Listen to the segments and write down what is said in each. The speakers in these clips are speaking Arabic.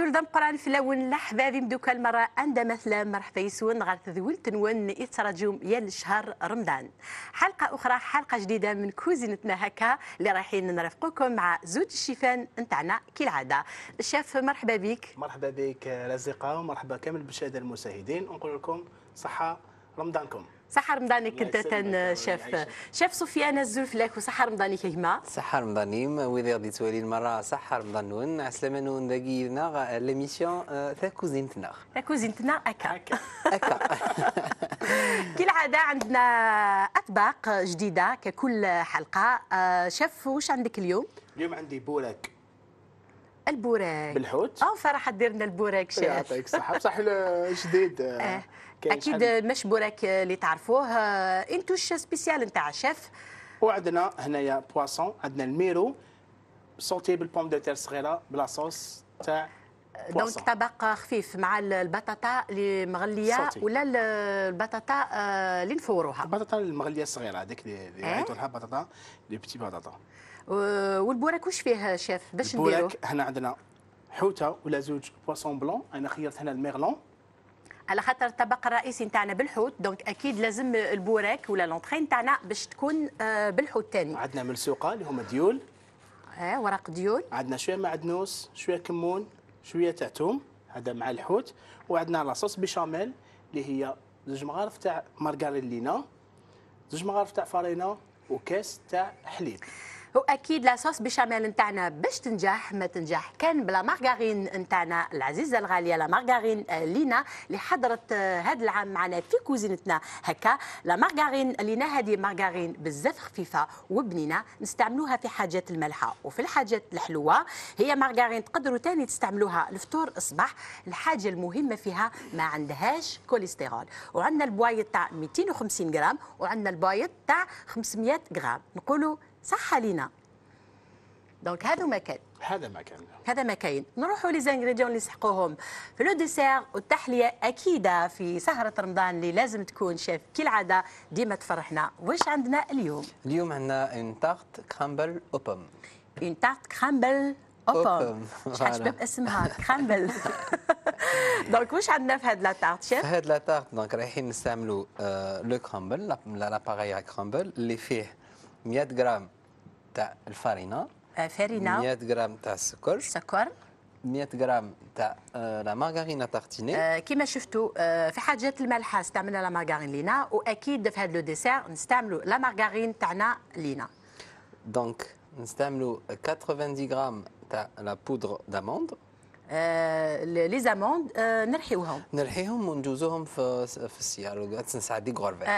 ولدم قران في لون لحبابي مدوك المرة عند مثلا مرحبا يسون غير تذول تنون يتراجم يا شهر رمضان. حلقة أخرى، حلقة جديدة من كوزينتنا هكا اللي رايحين نرافقكم مع زوج الشيفان نتاعنا كالعادة. الشيف مرحبا بك. مرحبا بك رزقة، ومرحبا كامل بالسادة المشاهدين، ونقول لكم صحة رمضانكم. صحة رمضانك انت شيف سفيان الزلفلاك وصحة رمضانك هما. صحة رمضانيم وإذا غادي تولي المرة صحة رمضان عسلامة نون داكينا ليميسيون تاع كوزينتنا. تاع كوزينتنا أكا. كالعادة عندنا أطباق جديدة ككل حلقة. شيف واش عندك اليوم؟ اليوم عندي بوراك. البوراك بالحوت. فرح دير لنا البوراك شيف. يعطيك الصحة، بصح جديد. اكيد مش بوراك اللي تعرفوه، انتوش سبيسيال نتاع شيف. وعندنا هنايا بواسون، عندنا الميرو سوتي بالبوم دو تير صغيره بلا صوص تاع دونك طبق خفيف مع البطاطا اللي مغليه ولا البطاطا اللي نفوروها. البطاطا المغليه الصغيره هذيك اللي عيطوا لها بطاطا لي بيتي بطاطا. والبوراك واش فيه شيف باش نديرو؟ البوراك هنا عندنا حوته ولا زوج بواسون بلون، انا خيرت هنا الميرلون على خاطر الطبق الرئيسي نتاعنا بالحوت، دونك اكيد لازم البوراك ولا لونطري نتاعنا باش تكون بالحوت ثاني. عندنا ملسوقه اللي هما ديول، ورق ديول، عندنا شويه معدنوس، شويه كمون، شويه تاع توم، هذا مع الحوت. وعندنا لاصوص بيشاميل اللي هي زوج مغارف تاع مارغريلينا، زوج مغارف تاع فارينه، وكاس تاع حليب. واكيد لاصوص بيشاميل نتاعنا باش تنجح ما تنجح كان بلا مارغارين نتاعنا العزيزه الغاليه، لا مارغارين لينا اللي حضرت هذا العام معنا في كوزينتنا هكا. لا مارغارين لينا هذه مارغارين بزاف خفيفه وبنينه، نستعملوها في حاجات المالحه وفي الحاجات الحلوه. هي مارغارين تقدروا ثاني تستعملوها الفطور الصباح. الحاجه المهمه فيها ما عندهاش كوليسترول. وعندنا البوايط تاع 250 غرام وعندنا البوايط تاع 500 غرام. نقولوا صحة لينا. دونك هذا ما كاين. نروحوا لي زانغريديون اللي يسحقوهم في لو ديسير والتحليه اكيده في سهره رمضان اللي لازم تكون شيف كالعاده ديما تفرحنا. واش عندنا اليوم؟ اليوم عندنا اون تارت كرامبل او بوم. اون تارت كرامبل او بوم. شحال شباب اسمها كرامبل. دونك واش عندنا في هاد لا تارت شيف؟ في هاد لا تارت دونك رايحين نستعملوا لو كرامبل، لاباغاي كرامبل اللي فيه 100 غرام تاع الفارينه، 100 غرام تاع السكر، 100 غرام تاع لا مارغرينا تارتيني. كما شفتوا في حاجات المالحه استعملنا لا مارغرين لينا، واكيد في هذا لو ديسير نستعملوا لا مارغرين تاعنا لينا. دونك نستعملوا 90 غرام تاع لا بودر داموند. لي زاموند نرحيوهم ونجوزوهم في السيار ساعات دي غربال.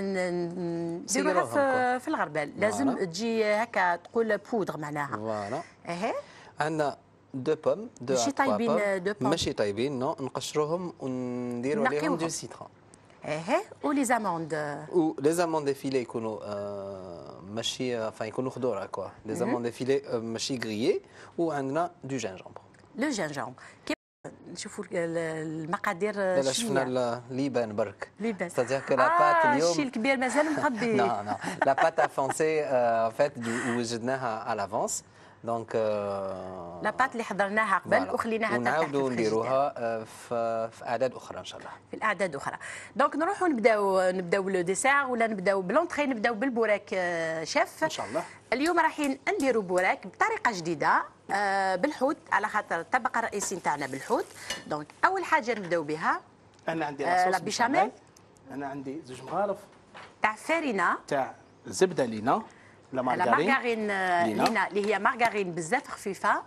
نديروها في الغربال. لازم تجي هكا تقول بودر معناها. فوالا. عندنا دو بوم، ماشي طايبين نو، نقشروهم ونديروا عليهم دو سيترون. ولي زاموند لي زاموند ديفيلي يكونوا ماشي يكونوا خضورة كوا. لي زاموند ديفيلي ماشي غريي. وعندنا دو جينجومبر. لو جينجومبر كيف نشوفوا المقادير. لا شفنا الليبان برك. ليبان ستادير كو لا بات اليوم الشيء الكبير مازال مغطي. نو لا بات افونسي فات وجدناها على لافونس. دونك لا بات اللي حضرناها قبل وخليناها ترتاح. ونعاودوا نديروها في اعداد اخرى ان شاء الله. في الاعداد اخرى. دونك نروحوا نبداو لو ديسير ولا نبداو بلونطري. نبداو بالبوراك شيف ان شاء الله. اليوم رايحين نديروا بوراك بطريقه جديده بالحوت، على خاطر الطبق الرئيسي نتاعنا بالحوت. دونك اول حاجه نبداو بها انا عندي لاصوص بيشاميل. انا عندي زوج مغارف تاع فارينه تاع زبده لينا، لا مارغرين لينا اللي هي مارغرين بزاف خفيفه.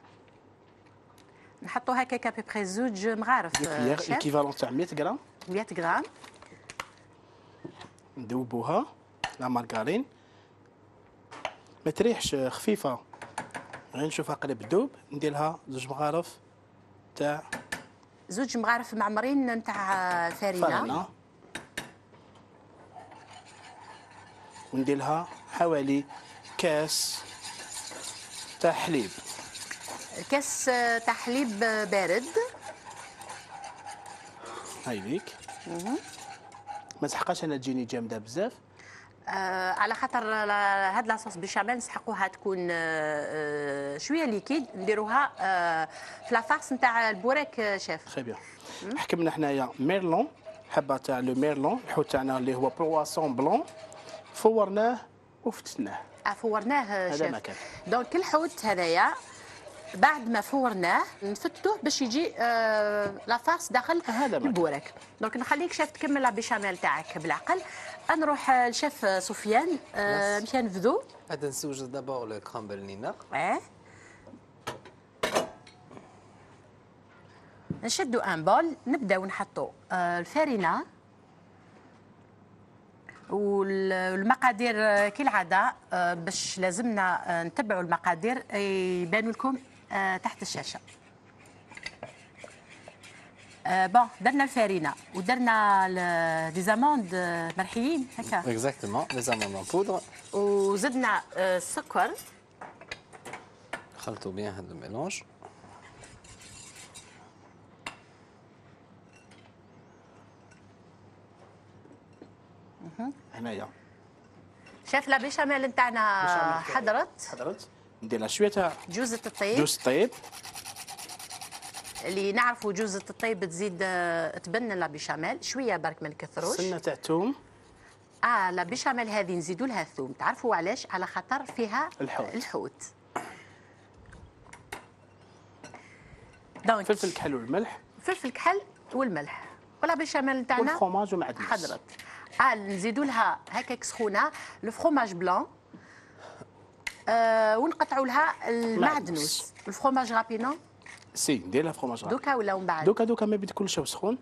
نحطوا هكاك ابيبري زوج مغارف ايكيفالون تاع 100 غرام. 100 غرام ندوبوها لا مارغرين ما تريحش، خفيفه غير نشوفها قريب تذوب. ندير لها زوج مغارف تاع معمرين نتاع فارينه. وندير لها حوالي كاس تاع حليب. كاس تاع حليب بارد. هاي ليك. ما تحقاش انا تجيني جامده بزاف. على خاطر هاد لاصوص بيشاميل نسحقوها تكون شويه ليكيد نديروها في لافارس نتاع البوراك شيف. تري بيان. حكمنا حنايا ميرلون، حبه تاع لو ميرلون، الحوت تاعنا اللي هو برواسون بلون، فورناه وفتناه. فورناه شيف. هذا ما كان. دونك الحوت هذايا بعد ما فورناه نفتوه باش يجي لافارس داخل البوراك. دونك نخليك شيف تكمل لا بيشاميل تاعك بالعقل. نروح للشيف سفيان. مشى نبدو. هذا نسوج دابور لو كرامبل نينا. نشدوا ان بول، نبداو نحطوا الفارينه والمقادير كالعاده باش لازمنا نتبعوا المقادير يبانوا لكم تحت الشاشه. بون درنا الفارينه ودرنا دي زاموند مرحيين هكا. اكزاكتومون لي زاموند ان بودر. وزدنا السكر. خلطوا بيان هذا الميلونج. هنايا شاف لا بيشاميل نتاعنا حضرت ندير لها شويه تاع جوزة الطيب. جوز الطيب اللي نعرفوا جوزة الطيب تزيد تبنن لا بيشاميل شويه برك ما نكثروش. سنه تاع ثوم. لا بيشاميل هذه نزيدوا لها ثوم. تعرفوا علاش؟ على خاطر فيها الحوت. دونك فلفل كحل والملح. فلفل كحل والملح ولا بيشاميل نتاعنا والفرماج ومعدنوس حضرت. نزيدوا لها هكاك سخونه الفرماج بلون. ونقطعوا لها المعدنوس. الفرماج رابينو سي ندير لها فرماج دوكا ولا ومن بعد؟ دوكا ما بيد كل شيء سخون.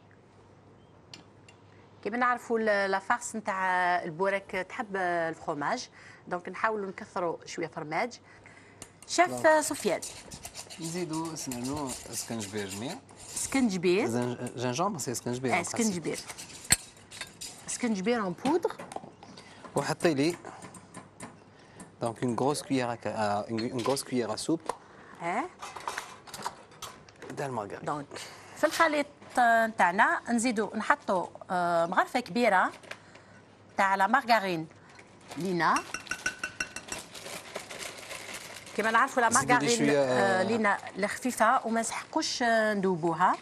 كيما نعرفوا لافارس نتاع البوراك تحب الفرماج، دونك نحاولوا نكثروا شويه فرماج. شيف سفيان نزيدوا اسمنو سكنجبير جميع. سكنجبير جنجامبر سي سكنجبير. سكنجبير اون بودر. وحطي لي دونك اون غروس كويير اون غروس كويير سوب تاع المارغرين. دونك في الخليط نتاعنا نزيدوا نحطوا مغرفه كبيره تاع لا مارغرين لينا. كما نعرفوا لا مارغرين لينا الخفيفه وما نسحقوش ندوبوها،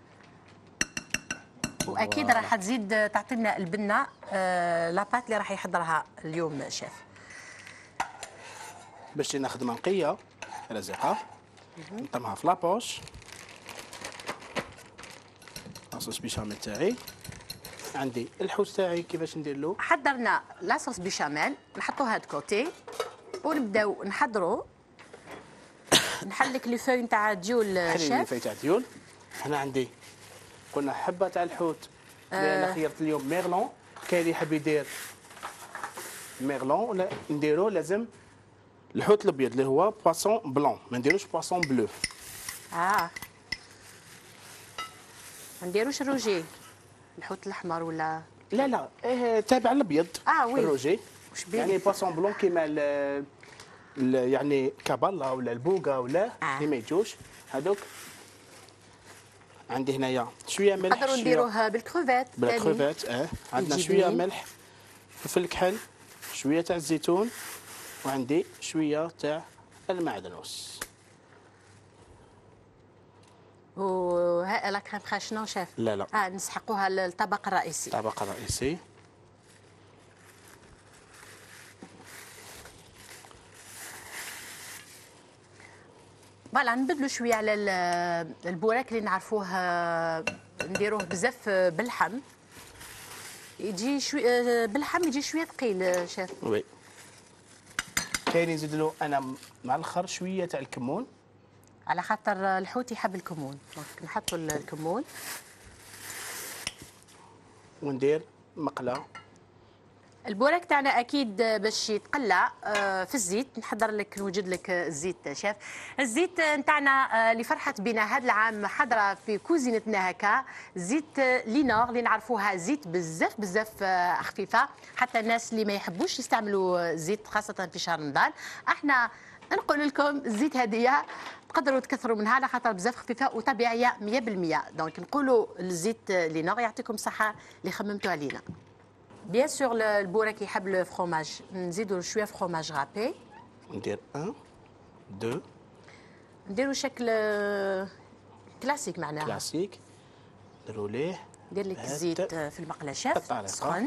واكيد راح تزيد تعطينا البنه لاباط اللي راح يحضرها اليوم شيف. باش ناخذ منقيه رزقه نطمها في لابوش. لاصوص بيشاميل تاعي عندي الحوت تاعي كيفاش ندير له. حضرنا لاصوص بيشاميل نحطوها دو كوتي ونبداو نحضروا. نحلك لي فوي نتاع الديول شيف. لي فوي تاع الديول. هنا عندي قلنا حبه تاع الحوت اللي انا خيرت اليوم ميرلون. كاين اللي يحب يدير ميرلون ولا نديرو لازم الحوت الابيض اللي هو بواسون بلون، ما نديروش بواسون بلو. ما نديروش الروجي الحوت الاحمر ولا لا تابع الابيض. وي الروجي يعني بواسون بلون كيما يعني كابالا ولا البوغا ولا اللي ما يجوش هذوك. عندي هنايا شويه ملح. نقدروا نديروه بالكروفيت. بالكروفيت عندنا شويه ملح، فلفل كحل، شويه تاع الزيتون، وعندي شويه تاع المعدنوس. وها لا كريم خاشنه شيف. لا نسحقوها للطبق الرئيسي. الطبق الرئيسي. فوالا نبدلوا شويه على البوراك اللي نعرفوه نديروه بزاف باللحم. يجي شويه باللحم يجي شويه ثقيل شيف. وي كاين يزيد له انا مع الاخر شويه تاع الكمون على خاطر الحوت يحب الكمون. دونك نحطوا الكمون وندير مقله. البوراك تاعنا اكيد باش يتقلى في الزيت. نحضر لك نوجد لك الزيت شيف. الزيت نتاعنا اللي فرحت بنا هذا العام حضره في كوزينتنا هكا زيت لينور اللي نعرفوها زيت بزاف خفيفه. حتى الناس اللي ما يحبوش يستعملوا زيت خاصه في شهر رمضان احنا نقول لكم الزيت هذه تقدروا تكثروا منها على خاطر بزاف خفيفه وطبيعيه 100%. دونك نقولوا الزيت لينور. يعطيكم الصحه اللي خممتوا علينا. بيان سور البورك يحب الفرomage نزيدوا شويه فرomage رابي. ندير 1 2 نديروا شكل كلاسيك معناها. كلاسيك. نديروا ليه. ندير لك الزيت في المقله شاف سخن.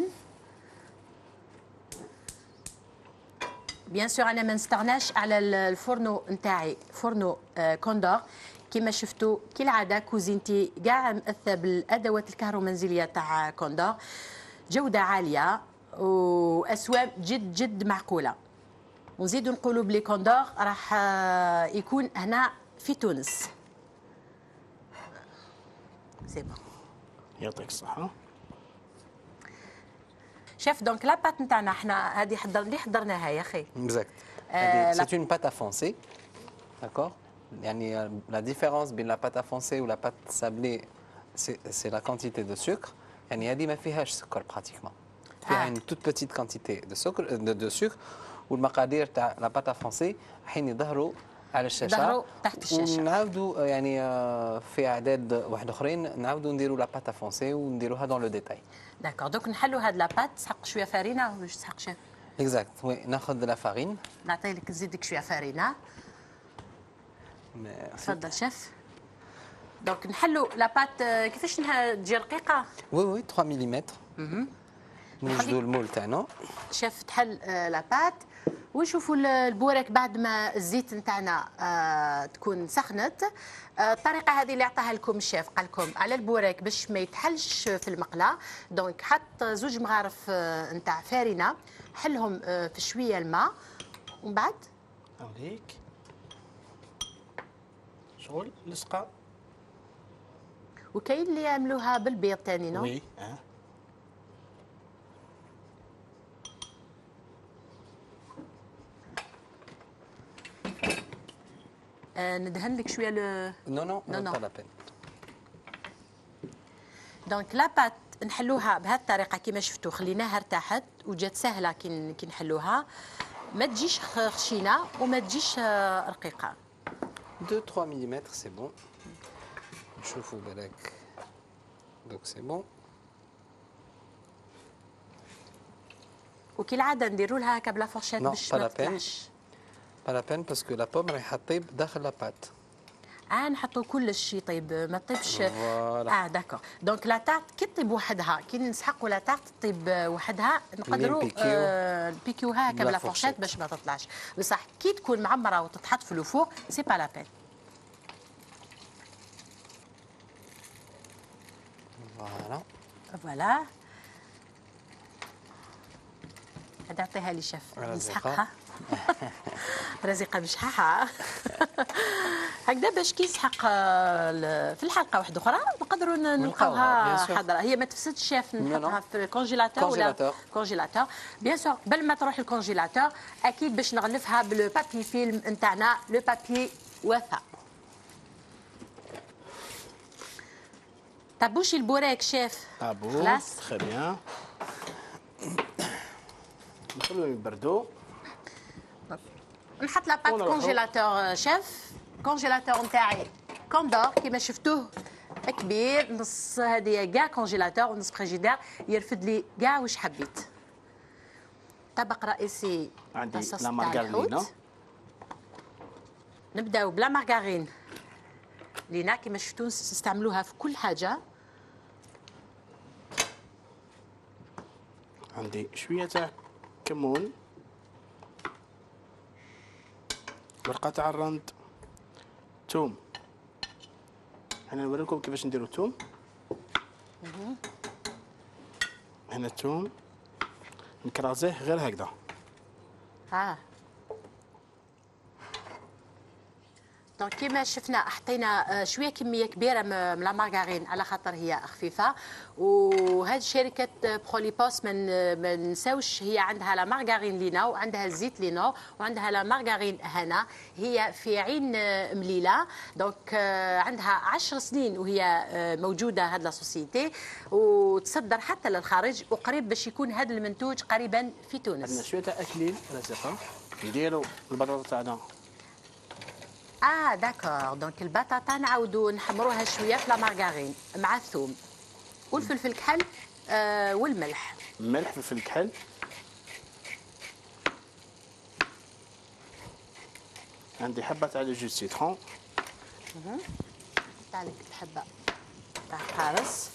بيان سور انا ما نستغناش على الفرنو نتاعي فرنو كوندور كما شفتوا كالعاده كوزينتي كاع مأثى بالادوات الكهرومنزليه تاع كوندور جوده عاليه واسواق جد جد معقوله. ونزيدوا نقولوا بلي كوندور راح يكون هنا في تونس. سي بون يعطيك الصحه. شاف دونك لاباط نتاعنا احنا هذه حضرناها يا اخي. Exact. C'est une pâte à foncer, d'accord. يعني la différence بين la pâte à foncer ou la pâte sablée, c'est la quantité de sucre. يعني هذه ما فيهاش سكر pratiquement. فيها une toute petite quantité de sucre والمقادير تاع la pâte à foncer حين يظهروا على الشاشه. ظهروا تحت الشاشه. ونعاودوا يعني في اعداد واحد اخرين نعاودوا نديروا la pâte à foncer ونديروها dans le détail. داكور دوك نحلوا هاد لاباط تسحق شويه فارينه واش تسحق شاف. اكزاكت وي ناخذ لا فارين. نعطي لك نزيدك شويه فارينه. تفضل شاف. دونك نحلوا لاباط كيفاش تجي رقيقه. وي وي 3 ملم. نوجدوا المول تاعنا. شاف تحل لاباط ونشوفوا البورك بعد ما الزيت نتاعنا تكون سخنت. الطريقه هذه اللي عطاها لكم الشيف قال لكم على البورك باش ما يتحلش في المقله. دونك حط 2 مغارف نتاع فارينه حلهم في شويه الماء ومن بعد عليك شغل لصقه. وكاين اللي يعملوها بالبيض ثاني نو. وي ندهن لك شويه نو نو نو با لا بين. دونك لاباط نحلوها بهذه الطريقه كما شفتوا خليناها ارتاحت وجات سهله كي نحلوها ما تجيش خشينه وما تجيش رقيقه. 2 3 ملم سي بون. نشوفوا بالك دوك سي بون. وكالعاده نديروا لها هكا بلا فورشيت باش ما تطلعش. با لا بين باسكو لا بوم راح تطيب داخل لا بات. نحطوا كلش يطيب ما تطيبش. داكور دونك لا تارت كي تطيب وحدها كي نسحقوا لا تارت تطيب وحدها نقدروا نبيكيوها هكا بلا فورشيت باش ما تطلعش. بصح كي تكون معمره وتتحط في الفور سي با لا بين. فوالا هذا اعطيها لي شيف نسحقها. رزقه بشحاحه. هكذا باش كي يسحق في الحلقه واحده اخرى نقدروا نلقاوها حاضره. هي ما تفسدش شاف نحطها في الكونجيلاتور ولا كونجيلاتور. بيان سور قبل ما تروح الكونجيلاتور اكيد باش نغلفها بالبابي فيلم نتاعنا لو بابي وفاء. طابوشي البوراك شيف. طابو خلاص تري بيان. نخلوهم يبردوا. نحط لاباط كونجيلاتور شيف. كونجيلاتور نتاعي كوندور كيما شفتوه كبير نص هذه كاع كونجيلاتور ونص فريجيدير يرفد لي كاع واش حبيت. طبق رئيسي عندي لا مارغارين. نبداو بلا مارغارين لينا كيما شفتوا نستعملوها في كل حاجه. عندي شويه تاع كمون ورقه تاع الرند ثوم. انا نوريكم كيفاش نديروا الثوم. هنا الثوم نكرازيه غير هكذا. دونك كيما شفنا حطينا شويه كميه كبيره من لا مارغارين على خاطر هي خفيفه. وهذه شركه بروليبوس ما نساوش هي عندها لا مارغارين لينا وعندها الزيت لينا وعندها لا مارغارين هنا. هي في عين مليله دونك عندها 10 سنين وهي موجوده هذه لا سوسيتي وتصدر حتى للخارج وقريب باش يكون هذا المنتوج قريبا في تونس. عندنا شويه تاع اكليل رزقه نديروا البطاطا تاعنا. داكور دونك البطاطا نعاودوا نحمروها شويه في لا مارغارين مع الثوم والفلفل الكحل والملح. ملح فلفل كحل، عندي حبه تاع جو سيترون، تاع لك الحبه تاع القارص،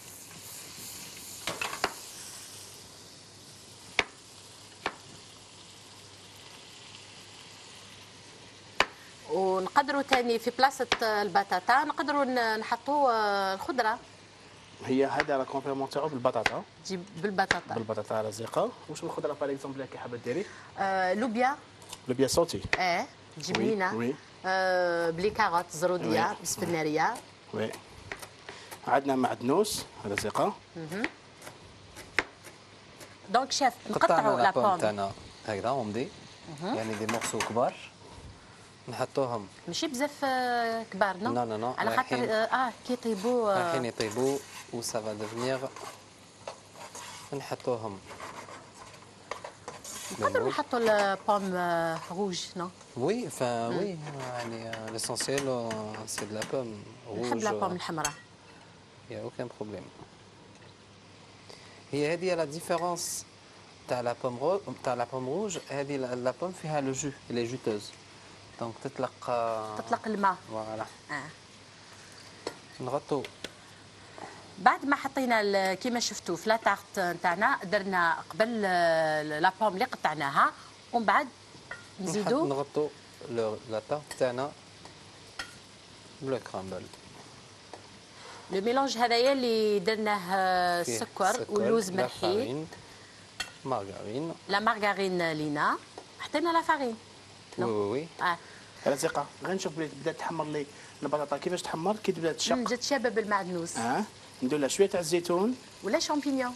ونقدروا تاني في بلاصه البطاطا نقدروا نحطوا الخضره. هي هذا لا كومبليمون تاعو بالبطاطا. تجيب بالبطاطا. بالبطاطا الرزيقه. واش الخضره باغ اكزومبل كي حابه ديري؟ لوبيا. لوبيا صوتي. تجيب لينا. وي. بلي كاروت زروديه بالسفناريه. وي. عندنا معدنوس الرزيقه. دونك شيف نقطعوا لا بوم تاعنا هكذا ومضي، يعني دي مورسو كبار نحطوهم. ماشي بزاف كبار نو؟ نو نو نو، على خاطر كي يطيبوا رايحين يطيبوا و سافا ديفنيغ نحطوهم. نقدروا نحطوا البوم روج نو؟ وي وي يعني ليسونسيال سي دو لا بوم روج. نحب لا بوم الحمراء. يا اوكان بروبليم. هي هذه لا ديفيرونس تاع لا بوم روج، هذه لا بوم فيها لو جو لي جوتوز، دونك تطلق الماء. فوالا. نغطوا بعد ما حطينا كيما شفتوا في لاطارت نتاعنا درنا قبل لا بوم اللي قطعناها ومن بعد نزيدوا نغطوا لاطارت تاعنا بلو كرامبل. لو ميلونج هذايا اللي درناه السكر واللوز مرحي، مارغارين، لا مارغارين لينا، حطينا لا فارين. وي رزيقه غير نشوف بدات تحمر لي البطاطا كيفاش تحمر كي تبدا تشق. جات شابه بالمعدنوس. ندير لها شويه تاع الزيتون ولا شامبينيون.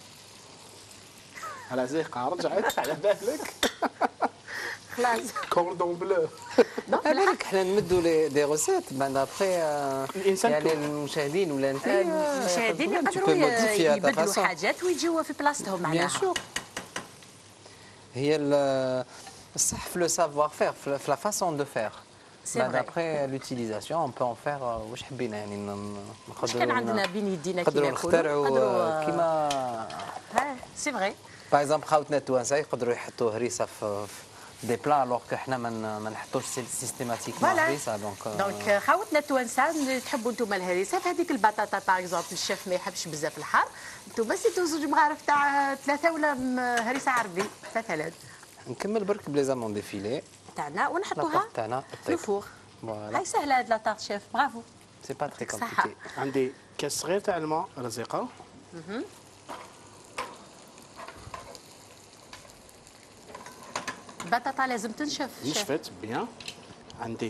رزيقه رجعت على بالك. خلاص كوردون بلو. بالك حنا نمدوا دي روسيت بعد ابخي الانسان يعني المشاهدين ولا انت المشاهدين يقدروا يبدلوا حاجات ويجيو في بلاصتهم معناها. هي الصح في لو سافوار فير في لا فاسون دو فير. بعد ابخي لوتيليزاسيون اون بو اون فير واش حبينا يعني نقدروا كان عندنا بين يدينا نقدروا نخترعوا كيما سي فغي. باغ اكزومبل خاوتنا التوانسه يقدروا يحطوا هريسه في دي بلا الوغ كو حنا ما نحطوش سيستيماتيكمون هريسه. دونك خاوتنا التوانسه تحبوا انتم الهريسه في هذيك البطاطا باغ اكزومبل الشيف ما يحبش بزاف الحار، انتم بس زوج مغارف تاع 3 ولا هريسه عربي مثلا. نكمل برك بلي زامون دي فيلي تاعنا ونحطوها في الفور. هاي سهله هاد لاطارت شيف، برافو. سي با تري كومبليكي. عندي كاس صغير تاع الماء رزيقه. البطاطا لازم تنشف. نشفت بيان. عندي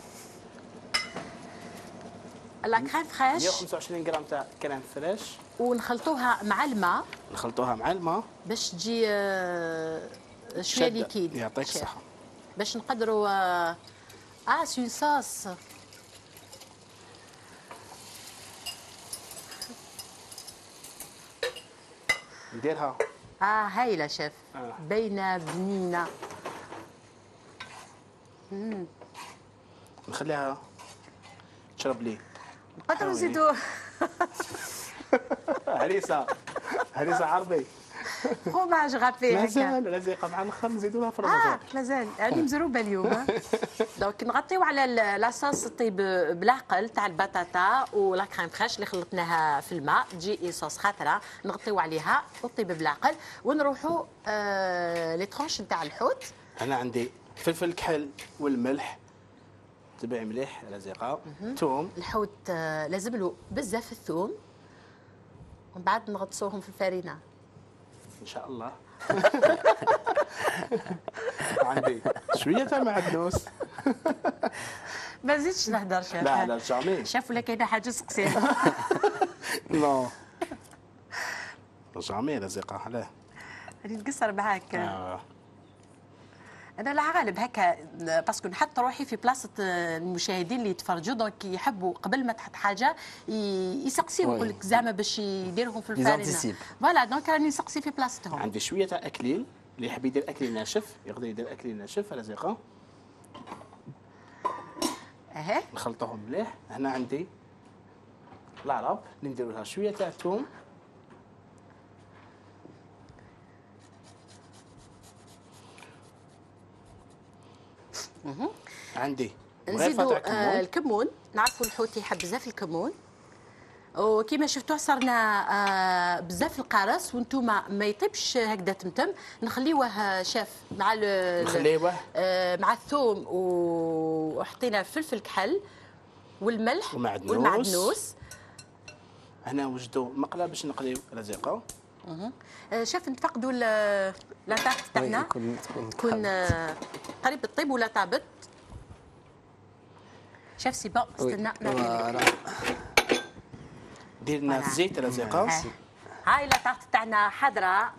لا كريم فريش 125 غرام تاع كريم فريش ونخلطوها مع الماء. نخلطوها مع الماء باش تجي شويه ليكيد. يعطيك الصحه. باش نقدروا سي صوص. نديرها. هايله شيف. باينه بنينه. نخليها تشرب لي. نقدروا نزيدوا هريسه عربي. فروماج غابي. مازال رزيقه مع الاخر نزيدوا لها فرماج. مازال راني مزروبه اليوم. دونك نغطيو على لاصوص طيب بالعقل تاع البطاطا ولا كريم فريش اللي خلطناها في الماء تجي صوص خاطره نغطيو عليها وطيب بالعقل ونروحوا لي ترونش نتاع الحوت. انا عندي فلفل كحل والملح تبع مليح رزيقه. ثوم. الحوت لازم له بزاف الثوم ومن بعد نغطسوهم في الفارينه ان شاء الله. عندي شويه تاع معدنوس. ما زيدش نهدر شيف. لا جامي. شاف ولا كاينه حاجه سقسيها. نو جامي رزيقه علاه راني نقصر معاك. انا لا غالب هكا باسكو نحط روحي في بلاصه المشاهدين اللي يتفرجوا دونك يحبوا قبل ما تحط حاجه يسقسيو يقول لك زعما باش يديرهم في الفارينه. فوالا دونك راني نسقسي في بلاصتهم. عندي شويه تاع اكليل اللي يحب يدير اكليل ناشف يقدر يدير اكليل ناشف رزيقه. نخلطوهم مليح. هنا عندي العرب نديروا لها شويه تاع ثوم عندي نزيدوا الكمون. نعرفوا الحوت يحب بزاف الكمون، وكما شفتوا عصرنا بزاف القرص، وانتم ما يطيبش هكذا تمتم، نخليوه شاف مع مع الثوم، وحطينا فلفل كحل والملح والمعدنوس. هنا وجدوا مقله باش نقليو رزيقه. شاف نفقدوا لاطاق تاعنا، تكون قريب الطيب ولا طابت. شاف سي با استنى ديرنا الزيت رزيقه. هاي لاطاق تاعنا حاضره.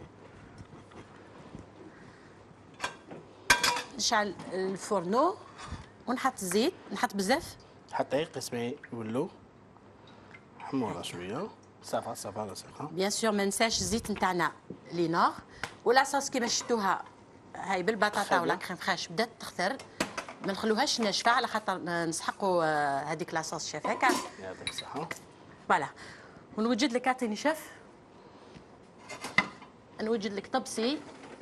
نشعل الفورنو ونحط الزيت، نحط بزاف، حطي قسمي يولو حموره شويه. صافا رزيقه. بيان سور ما ننساش الزيت نتاعنا لينور. ولاصوص كيما شفتوها هاي بالبطاطا ولا كريم فريش بدات تخثر، ما نخلوهاش ناشفه على خاطر نسحقوا هذيك لاصوص شاف هكا. يعطيك الصحه. فوالا. ونوجد لك، اعطيني شاف، نوجد لك طبسي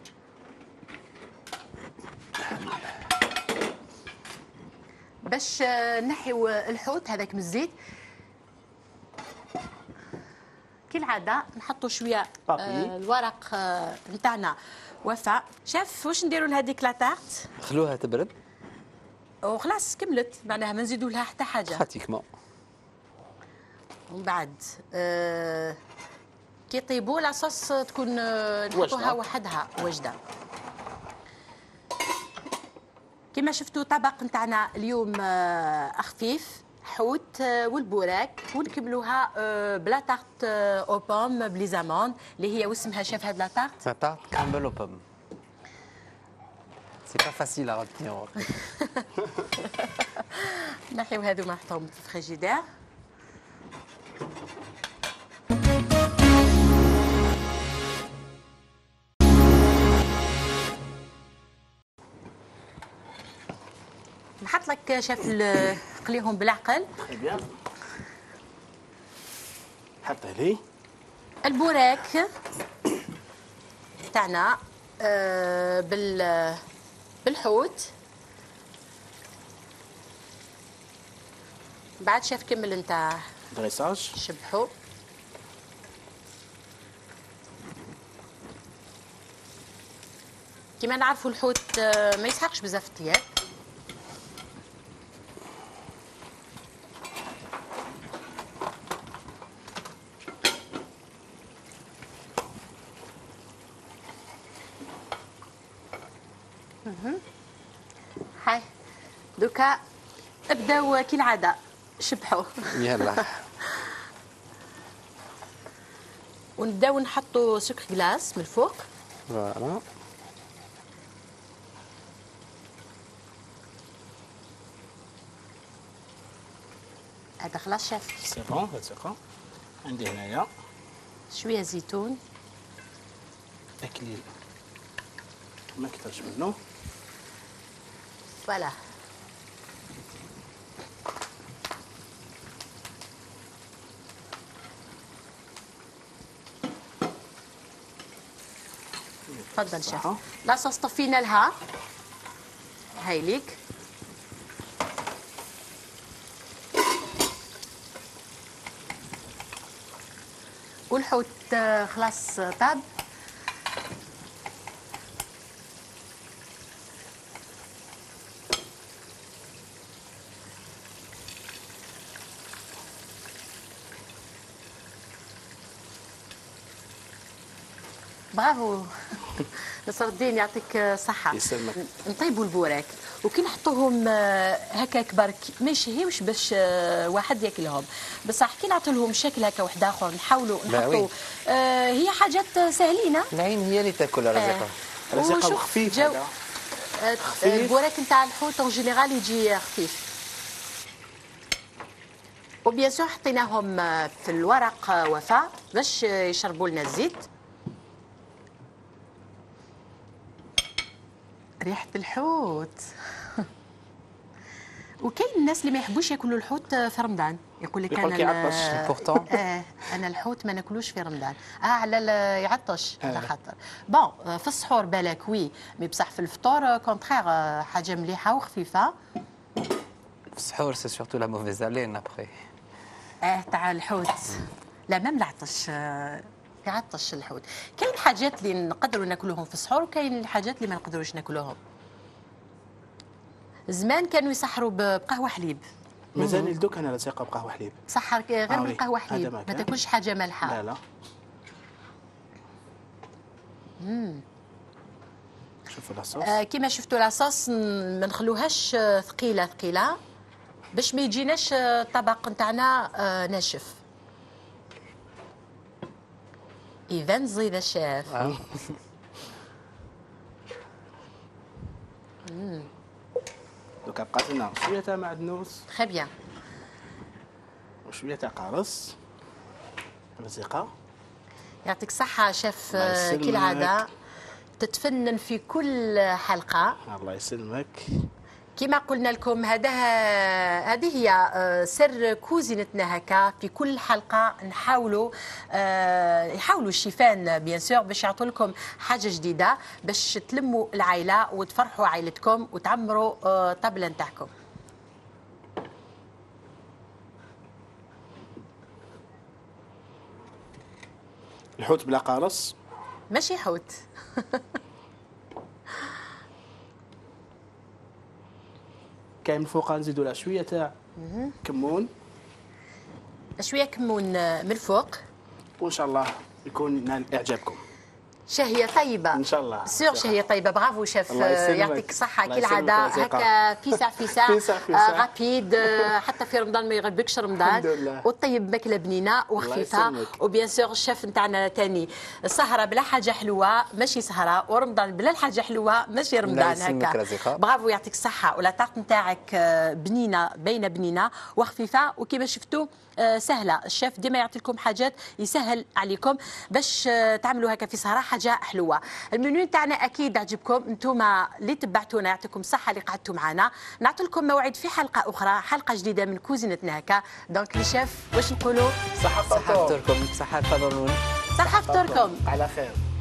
باش نحيو الحوت هذاك من الزيت. كالعاده نحطوا شويه الورق نتاعنا وفاء. شاف واش نديروا لهذيك لاطارت؟ خلوها تبرد وخلاص كملت، معناها ما نزيدوا لها حتى حاجه. براتيكمون. ومن بعد كي يطيبوا لاصوص تكون نحطوها وحدها واجده. كما شفتوا طبق نتاعنا اليوم خفيف، حوت والبوراك، ونكملوها بلا طارت او بوم بلي زاموند اللي هي واسمها شاف هاد لا طارت. لا طارت كرامبل او بوم. سي با فاسيل ا ريتينير. نحيو هذو ما نحطوهم في الفريجيدير. نحط لك شاف قليهم بالعقل. بيان. حطي لي البوراك تاعنا بالحوت. بعد شاف كمل انت دريساج. شبحو. كما نعرفوا الحوت ما يسحقش بزاف الطياب. هاي دوكا ابداو كالعاده شبحوا. يلا. ونبداو نحطوا سكر غلاس من الفوق. فوالا. هذا خلاص شاف. سي بون رزيقه. عندي هنايا شويه زيتون. اكليل ما كثرش منه. فوالا. تفضل شاف. لاصوص طفينا لها، هاي ليك. والحوت خلاص طاب. برافو نصر الدين يعطيك الصحة. يسلمك. نطيبوا البوراك وكي نحطوهم هكا كبار ما يشهيوش باش واحد ياكلهم، بصح كي نعطوا لهم شكل هكا واحد اخر نحاولوا نحطوا هي حاجات سهلينه. العين هي اللي تاكل رزقها. رزقها خفيف هذا. البوراك نتاع الحوت اون جينيرال يجي خفيف. وبيان سور حطيناهم في الورق وفاء باش يشربوا لنا الزيت. ريحة الحوت. وكاين الناس اللي ما يحبوش ياكلوا الحوت في رمضان، يقول لك يقول لك يعطش. بورتون انا الحوت ما ناكلوش في رمضان، على يعطش على خاطر بون في السحور بالك وي، مي بصح في الفطور كونترير حاجه مليحه وخفيفه. في السحور سي سورتو لا موفيز الين ابخي. تاع الحوت لا مام العطش يعطش الحوت. كاين حاجات اللي نقدروا ناكلوهم في السحور وكاين الحاجات اللي ما نقدروش ناكلوهم. زمان كانوا يسحروا بقهوه حليب. مازال يلدوك انا لصيقه بقهوه حليب. سحر غير بالقهوه حليب، ما تاكلش حاجه مالحه. لا شوفوا لاصوص. كيما شفتوا لاصوص ما نخلوهاش ثقيله باش ما يجيناش الطبق نتاعنا ناشف. اذا زيد الشيف. دوكا بقات لنا شويه تاع معدنوس. تري بيان. وشويه تاع قارص. رزيقه. يعطيك الصحة شيف، كالعادة تتفنن في كل حلقة. الله يسلمك. كما قلنا لكم هذه هي سر كوزينتنا هكا، في كل حلقة يحاولوا الشيفان بيان سور باش يعطوا لكم حاجة جديدة باش تلموا العائلة وتفرحوا عائلتكم وتعمروا طبلة نتاعكم. الحوت بلا قارص ماشي حوت. كاين من فوق نزيدوا لها شويه تاع كمون. شويه كمون من الفوق، وان شاء الله يكون نال اعجابكم. شهية طيبة ان شاء الله. سيغ شهية طيبة. برافو شيف، يعطيك الصحة كالعادة هكا في ساعة رابيد. حتى في رمضان ما يغلبكش رمضان، وطيب ماكلة بنينة وخفيفة. وبيان سيغ الشيف نتاعنا ثاني سهرة بلا حاجة حلوة ماشي سهرة، ورمضان بلا الحاجة حلوة ماشي رمضان هكا. برافو يعطيك الصحة. ولا طاقة نتاعك بنينة بنينة وخفيفة، وكما شفتوا سهلة. الشيف ديما يعطي لكم حاجات يسهل عليكم باش تعملوا هكا في سهرة حاجة حلوة. المنيو تاعنا أكيد عجبكم انتم اللي تبعتونا، يعطيكم الصحة اللي قعدتوا معنا. نعطي لكم موعد في حلقة أخرى، حلقة جديدة من كوزينتنا هكا. دونك الشيف واش نقولوا؟ صحة فطوركم. صحة فطوركم. صحة فطوركم. على خير.